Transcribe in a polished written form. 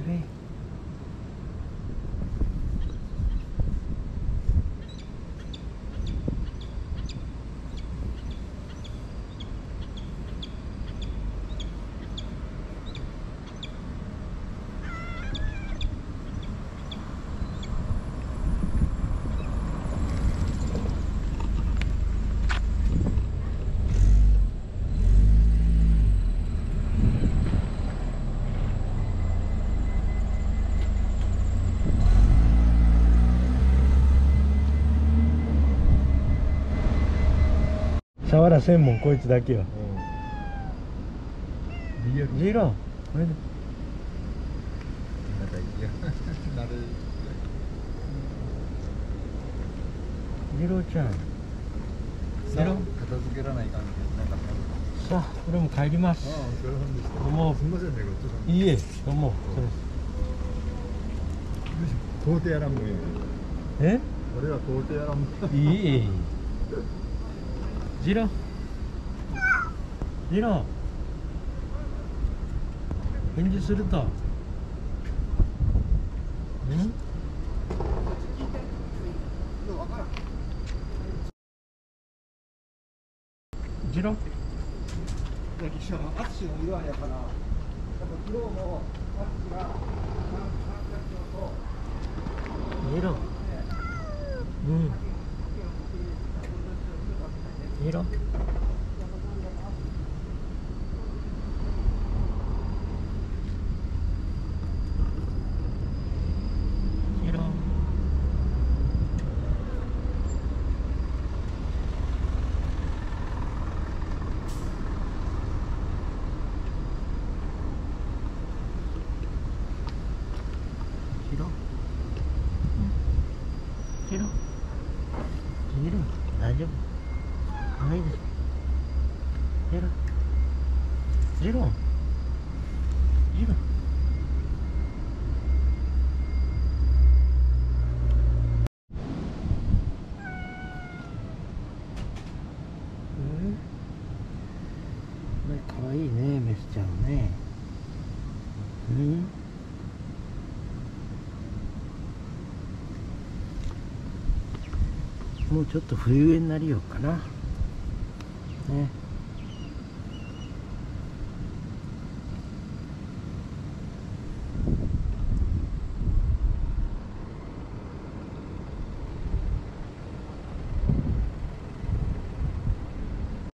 ね。サワラ専門こいつだけよ。ジロー、これで。ジローちゃん。ジロー。 片付けらないかんけど、 さあ、俺も帰ります。 お疲れ様でした。 どうも。 すみませんね、ごちそうさま。 いいえ、どうも。 到底やらんもんや。 え？ 俺は到底やらんもん。 いい。ジロー。ジロー。返事すると。ジロー。 淳の色合いやから、やっぱ昨日も淳がジロー。うん。ジロー。ジロー、大丈夫。はいです。ジロー、ジロー、ジロー。かわいいね、メスちゃんね。もうちょっと冬植えになりようかな。ね。